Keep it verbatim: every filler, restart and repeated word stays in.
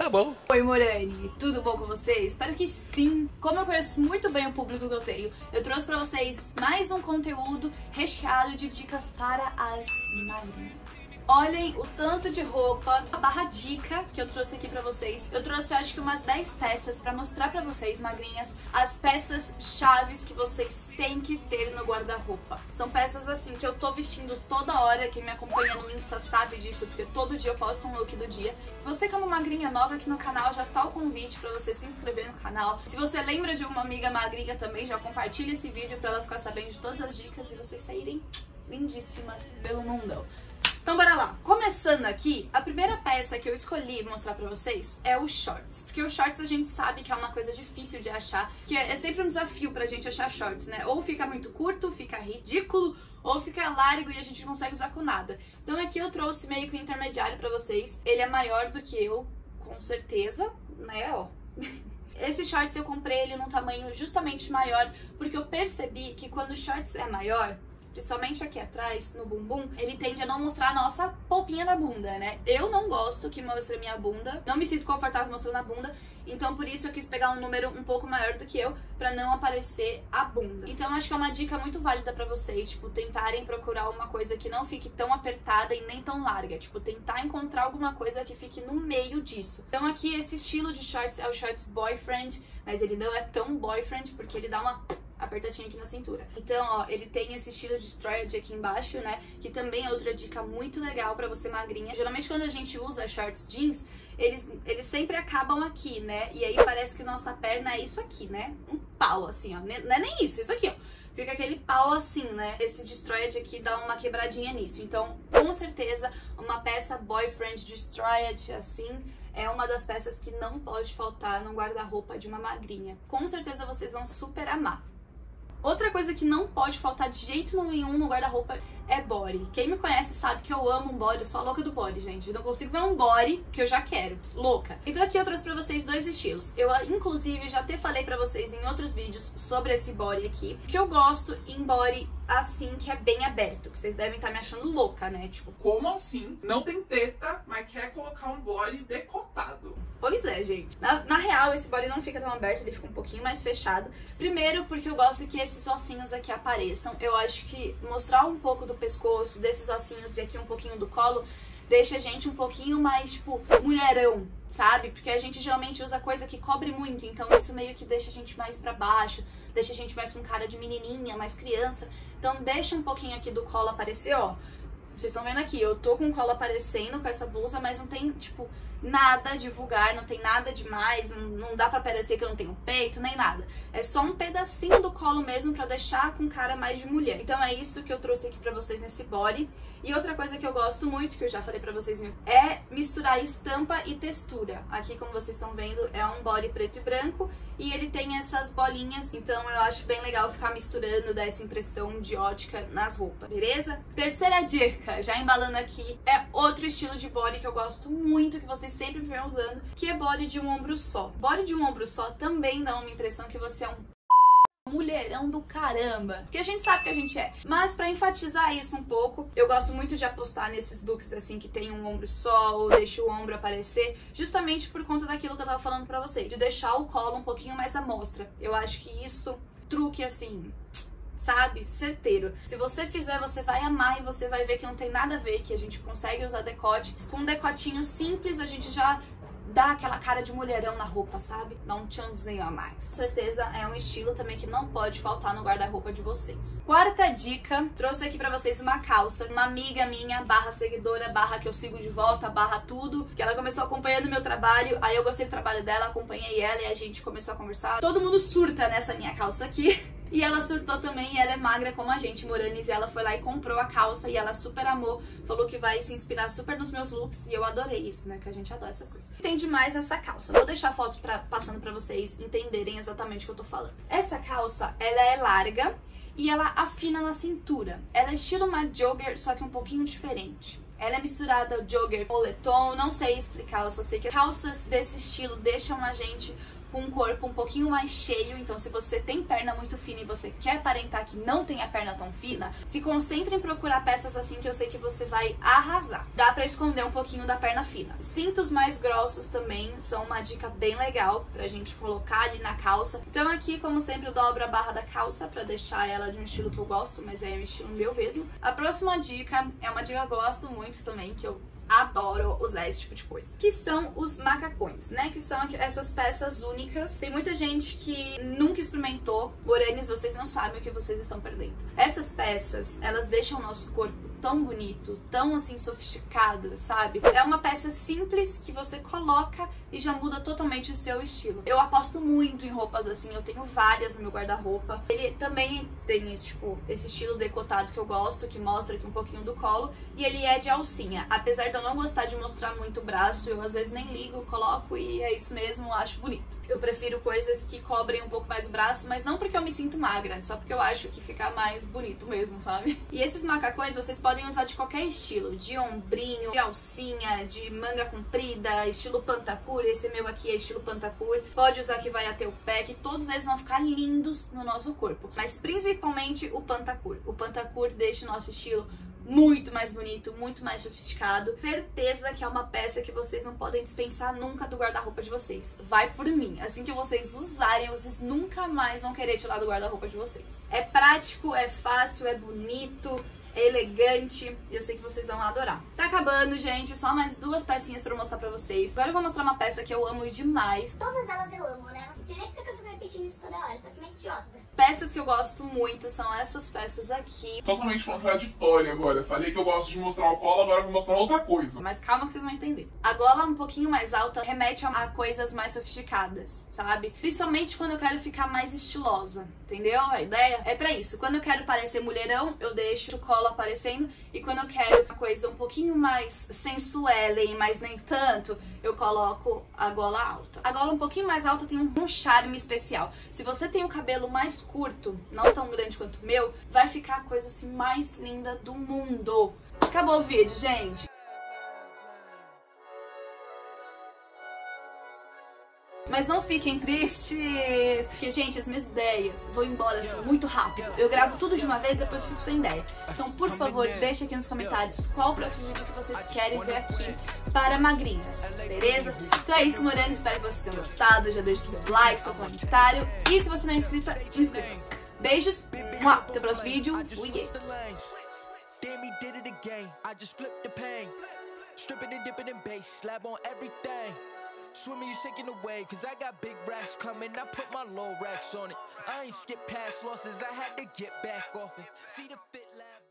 tá bom. Oi, Morani, tudo bom com vocês? Espero que sim. Como eu conheço muito bem o público que eu tenho, eu trouxe pra vocês mais um conteúdo recheado de dicas para as magrinhas. Olhem o tanto de roupa, a barra dica que eu trouxe aqui pra vocês. Eu trouxe, eu acho que umas dez peças pra mostrar pra vocês, magrinhas, as peças chaves que vocês têm que ter no guarda-roupa. São peças assim que eu tô vestindo toda hora, quem me acompanha no Insta sabe disso, porque todo dia eu posto um look do dia. Você que é uma magrinha nova aqui no canal, já tá o convite pra você se inscrever no canal. Se você lembra de uma amiga magrinha também, já compartilha esse vídeo pra ela ficar sabendo de todas as dicas e vocês saírem lindíssimas pelo mundão. Então bora lá. Começando aqui, a primeira peça que eu escolhi mostrar pra vocês é os shorts. Porque os shorts a gente sabe que é uma coisa difícil de achar, que é sempre um desafio pra gente achar shorts, né? Ou fica muito curto, fica ridículo, ou fica largo e a gente não consegue usar com nada. Então aqui eu trouxe meio que um intermediário pra vocês. Ele é maior do que eu, com certeza, né, ó. Esse shorts eu comprei ele num tamanho justamente maior, porque eu percebi que quando o shorts é maior, principalmente aqui atrás, no bumbum, ele tende a não mostrar a nossa polpinha da bunda, né? Eu não gosto que mostre a minha bunda, não me sinto confortável mostrando a bunda, então por isso eu quis pegar um número um pouco maior do que eu, pra não aparecer a bunda. Então acho que é uma dica muito válida pra vocês, tipo, tentarem procurar uma coisa que não fique tão apertada e nem tão larga, tipo, tentar encontrar alguma coisa que fique no meio disso. Então aqui esse estilo de shorts é o shorts boyfriend, mas ele não é tão boyfriend porque ele dá uma apertadinha aqui na cintura. Então, ó, ele tem esse estilo de stride aqui embaixo, né? Que também é outra dica muito legal pra você magrinha. Geralmente quando a gente usa shorts jeans, eles, eles sempre acabam aqui, né? E aí parece que nossa perna é isso aqui, né? Um pau, assim, ó. Não é nem isso, isso aqui, ó. Fica aquele pau assim, né? Esse destroyed aqui dá uma quebradinha nisso. Então, com certeza, uma peça boyfriend destroyed assim é uma das peças que não pode faltar no guarda-roupa de uma magrinha. Com certeza vocês vão super amar. Outra coisa que não pode faltar de jeito nenhum no guarda-roupa é body. Quem me conhece sabe que eu amo um body, eu sou a louca do body, gente. Eu não consigo ver um body que eu já quero. Louca. Então aqui eu trouxe pra vocês dois estilos. Eu, inclusive, já até falei pra vocês em outros vídeos sobre esse body aqui, que eu gosto em body assim, que é bem aberto. Que vocês devem estar me achando louca, né? Tipo, como assim? Não tem teta, mas quer colocar um body decotado. Pois é, gente. Na, na real, esse body não fica tão aberto, ele fica um pouquinho mais fechado. Primeiro, porque eu gosto que esses ossinhos aqui apareçam. Eu acho que mostrar um pouco do pescoço, desses ossinhos e aqui um pouquinho do colo, deixa a gente um pouquinho mais, tipo, mulherão, sabe? Porque a gente geralmente usa coisa que cobre muito, então isso meio que deixa a gente mais pra baixo, deixa a gente mais com cara de menininha, mais criança. Então deixa um pouquinho aqui do colo aparecer, ó. Vocês estão vendo aqui, eu tô com o colo aparecendo com essa blusa, mas não tem, tipo, nada de vulgar, não tem nada demais, não, não dá pra parecer que eu não tenho peito, nem nada. É só um pedacinho do colo mesmo pra deixar com cara mais de mulher. Então é isso que eu trouxe aqui pra vocês nesse body. E outra coisa que eu gosto muito, que eu já falei pra vocês, é misturar estampa e textura. Aqui, como vocês estão vendo, é um body preto e branco e ele tem essas bolinhas, então eu acho bem legal ficar misturando, dar essa impressão de ótica nas roupas, beleza? Terceira dica, já embalando aqui, é outro estilo de body que eu gosto muito, que vocês sempre vêm usando, que é body de um ombro só. Body de um ombro só também dá uma impressão que você é um mulherão do caramba, porque a gente sabe que a gente é, mas pra enfatizar isso um pouco, eu gosto muito de apostar nesses looks assim que tem um ombro só ou deixa o ombro aparecer, justamente por conta daquilo que eu tava falando pra vocês, de deixar o colo um pouquinho mais à mostra. Eu acho que isso, truque assim, sabe? Certeiro. Se você fizer, você vai amar e você vai ver que não tem nada a ver, que a gente consegue usar decote. Com um decotinho simples, a gente já dá aquela cara de mulherão na roupa, sabe? Dá um tchanzinho a mais. Com certeza é um estilo também que não pode faltar no guarda-roupa de vocês. Quarta dica, trouxe aqui pra vocês uma calça. Uma amiga minha, barra seguidora, barra que eu sigo de volta, barra tudo, que ela começou acompanhando meu trabalho, aí eu gostei do trabalho dela, acompanhei ela e a gente começou a conversar. Todo mundo surta nessa minha calça aqui. E ela surtou também, e ela é magra como a gente, Moranis, e ela foi lá e comprou a calça e ela super amou, falou que vai se inspirar super nos meus looks e eu adorei isso, né, que a gente adora essas coisas. Tem demais essa calça, vou deixar a foto pra, passando pra vocês entenderem exatamente o que eu tô falando. Essa calça, ela é larga e ela afina na cintura, ela é estilo uma jogger, só que um pouquinho diferente. Ela é misturada jogger, moletom, não sei explicar, eu só sei que calças desse estilo deixam a gente com um corpo um pouquinho mais cheio. Então se você tem perna muito fina e você quer aparentar que não tem a perna tão fina, se concentre em procurar peças assim que eu sei que você vai arrasar. Dá pra esconder um pouquinho da perna fina. Cintos mais grossos também são uma dica bem legal pra gente colocar ali na calça. Então aqui, como sempre, eu dobro a barra da calça pra deixar ela de um estilo que eu gosto, mas é um estilo meu mesmo. A próxima dica é uma dica que eu gosto muito também, que eu adoro usar esse tipo de coisa, que são os macacões, né? Que são essas peças únicas. Tem muita gente que nunca experimentou, porém vocês não sabem o que vocês estão perdendo. Essas peças, elas deixam o nosso corpo tão bonito, tão assim sofisticado, sabe? É uma peça simples que você coloca e já muda totalmente o seu estilo. Eu aposto muito em roupas assim, eu tenho várias no meu guarda-roupa. Ele também tem esse tipo, esse estilo decotado que eu gosto, que mostra aqui um pouquinho do colo, e ele é de alcinha. Apesar de eu não gostar de mostrar muito o braço, eu às vezes nem ligo, coloco e é isso mesmo, eu acho bonito. Eu prefiro coisas que cobrem um pouco mais o braço, mas não porque eu me sinto magra, só porque eu acho que fica mais bonito mesmo, sabe? E esses macacões vocês podem usar de qualquer estilo, de ombrinho, de alcinha, de manga comprida, estilo pantacur. Esse meu aqui é estilo pantacur. Pode usar que vai até o pé, que todos eles vão ficar lindos no nosso corpo, mas principalmente o pantacur. O pantacur deixa o nosso estilo muito mais bonito, muito mais sofisticado. Certeza que é uma peça que vocês não podem dispensar nunca do guarda-roupa de vocês. Vai por mim. Assim que vocês usarem, vocês nunca mais vão querer tirar do guarda-roupa de vocês. É prático, é fácil, é bonito, é elegante, eu sei que vocês vão adorar. Tá acabando, gente, só mais duas pecinhas pra eu mostrar pra vocês. Agora eu vou mostrar uma peça que eu amo demais. Todas elas eu amo, né? Não sei nem porque eu fico repetindo isso toda hora, parece uma idiota. Peças que eu gosto muito são essas peças aqui. Totalmente contraditório agora. Falei que eu gosto de mostrar o colo, agora eu vou mostrar outra coisa. Mas calma que vocês vão entender. A gola um pouquinho mais alta remete a coisas mais sofisticadas, sabe? Principalmente quando eu quero ficar mais estilosa, entendeu? A ideia é pra isso. Quando eu quero parecer mulherão, eu deixo o colo aparecendo. E quando eu quero uma coisa um pouquinho mais sensuelen, mas nem tanto, eu coloco a gola alta. A gola um pouquinho mais alta tem um charme especial. Se você tem o cabelo mais curto, não tão grande quanto o meu, vai ficar a coisa assim mais linda do mundo. Acabou o vídeo, gente. Mas não fiquem tristes, porque, gente, as minhas ideias vão embora assim muito rápido. Eu gravo tudo de uma vez, depois fico sem ideia. Então, por favor, deixa aqui nos comentários qual o próximo vídeo que vocês querem ver aqui para magrinhas, beleza? Então é isso, morando. Espero que vocês tenham gostado. Já deixa seu like, seu comentário. E se você não é inscrita, inscreva-se. Beijos, até o próximo vídeo. Fui! Swimming, you shaking away, cause I got big racks coming. I put my low racks on it. I ain't skip past losses, I had to get back off it. See the fit lab.